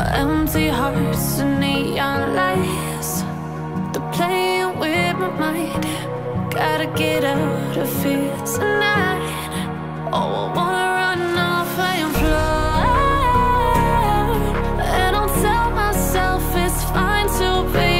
Empty hearts and neon lights, they're playing with my mind. Gotta get out of here tonight. Oh, I wanna run off and fly, and I'll tell myself it's fine to be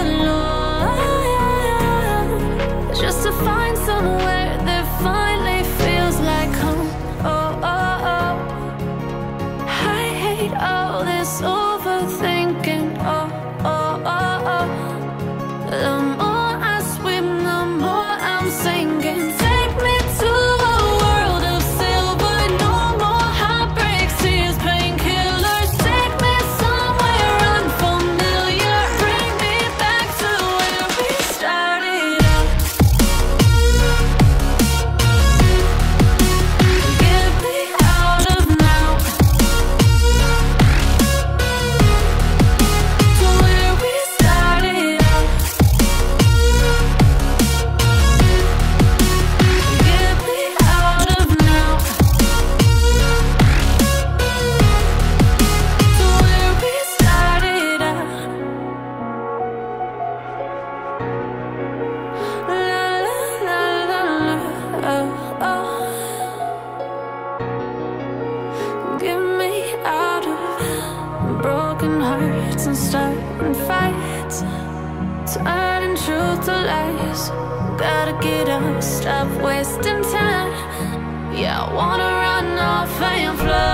alone, just to find somewhere that finally feels like home. Oh, oh, oh. I hate all this overthinking. Oh, oh, oh, oh. The more I swim, the more I'm sinking. Take me to a world of silver. No more heartbreaks, tears, painkillers. Take me somewhere unfamiliar. Bring me back to where we started out. Get me out of now, to where we started out. Get me out of now, to where we started out. La la la la la, oh, oh. Get me out of broken hearts and starting fights, turning truth to lies. Gotta get up, stop wasting time. Yeah, I wanna run off and fly.